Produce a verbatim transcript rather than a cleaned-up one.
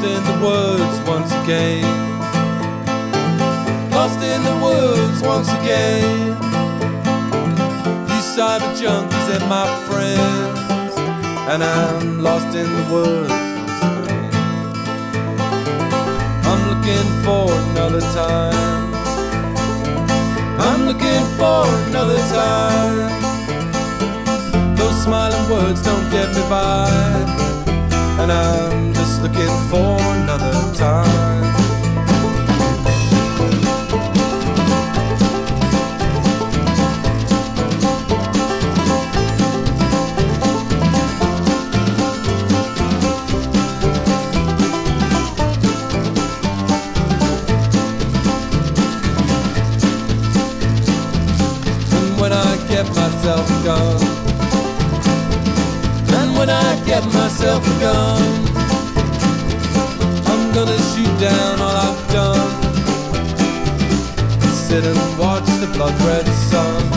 in the woods once again. Lost in the woods once again. These cyber junkies and my friends, and I'm lost in the woods once again. I'm looking for another time. I'm looking for another time. Those smiling words don't get me by, and I'm just looking for another time. And when I get myself a gun, and when I get myself a gun, I'm gonna shoot down all I've done, sit and watch the blood red sun.